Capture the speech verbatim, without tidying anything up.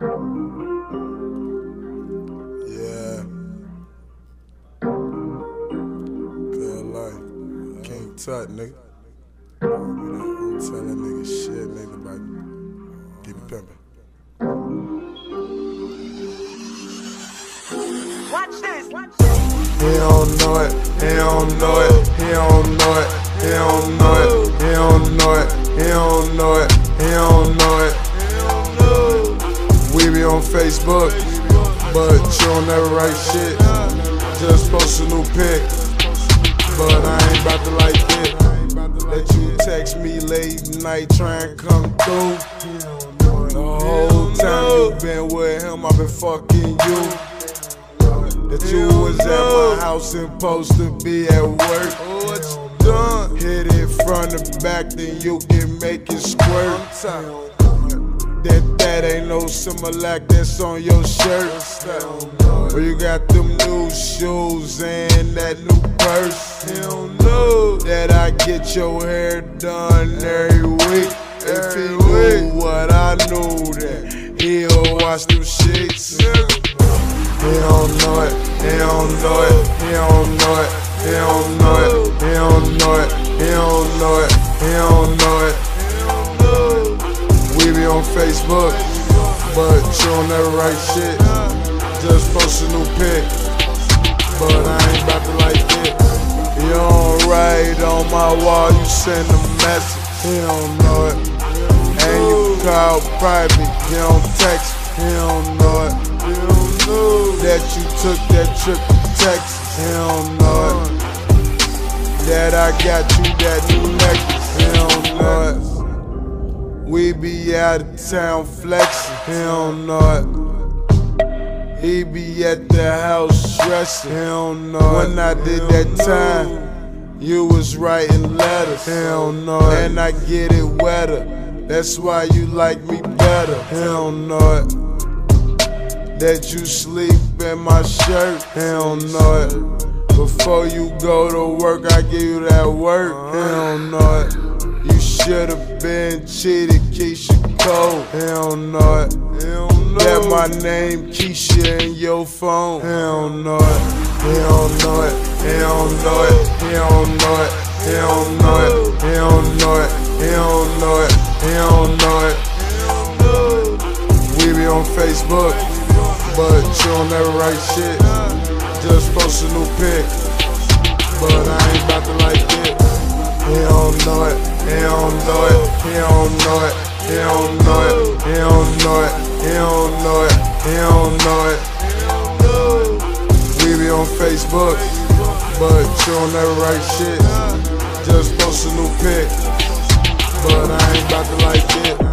Yeah. Good life. King Tut, nigga. Don't tell that nigga shit, nigga, about keep it pimpin'. Watch this. Watch He don't know it, he don't know it, he don't know it, he don't know it, he don't know it, he don't know it, he don't know it. We be on Facebook, but you don't never write shit. Just post a new pic, but I ain't about to like it. That you text me late night trying to come through. The whole time you been with him, I've been fucking you. That you was at my house and supposed to be at work. What you done? Hit it from the back, then you can make it squirt. That that ain't no Similac that's on your shirt. Or you got them new shoes and that new purse. He don't know that I get your hair done every week. If he knew what I knew, then he'll wash them sheets. He don't know it, he don't know it, he don't know it, he don't know it, he don't know it, he don't know it, he don't know it. We be on Facebook, but you don't never write shit. Just post a new pic, but I ain't about to like it. You don't write on my wall, you send a message. He don't know it. And you call private, you don't text, he don't know it. That you took that trip to Texas, he don't know it. That I got you that new necklace, he don't know it. We be out of town flexing, he don't know it. He be at the house stressing, he don't know it. When I did that time, you was writing letters, he don't know it. And I get it wetter, that's why you like me better, he don't know it. That you sleep in my shirt, he don't know it. Before you go to work, I give you that work, he don't know it. You should've been cheated, Keisha Cole, he don't know it. That my name Keisha in your phone, he don't know it. He don't know it, he don't know it, he don't know it, he don't know it, he don't know it, he don't know it, he don't know it. We be on Facebook, but you don't never write shit. Just post a new pic, but I ain't about to like it. He don't know it, he don't know it, he don't know it, he don't know it, he don't know it, he don't know it, he don't know it. We be on Facebook, but you don't never write shit. Just post a new pic, but I ain't about to like it.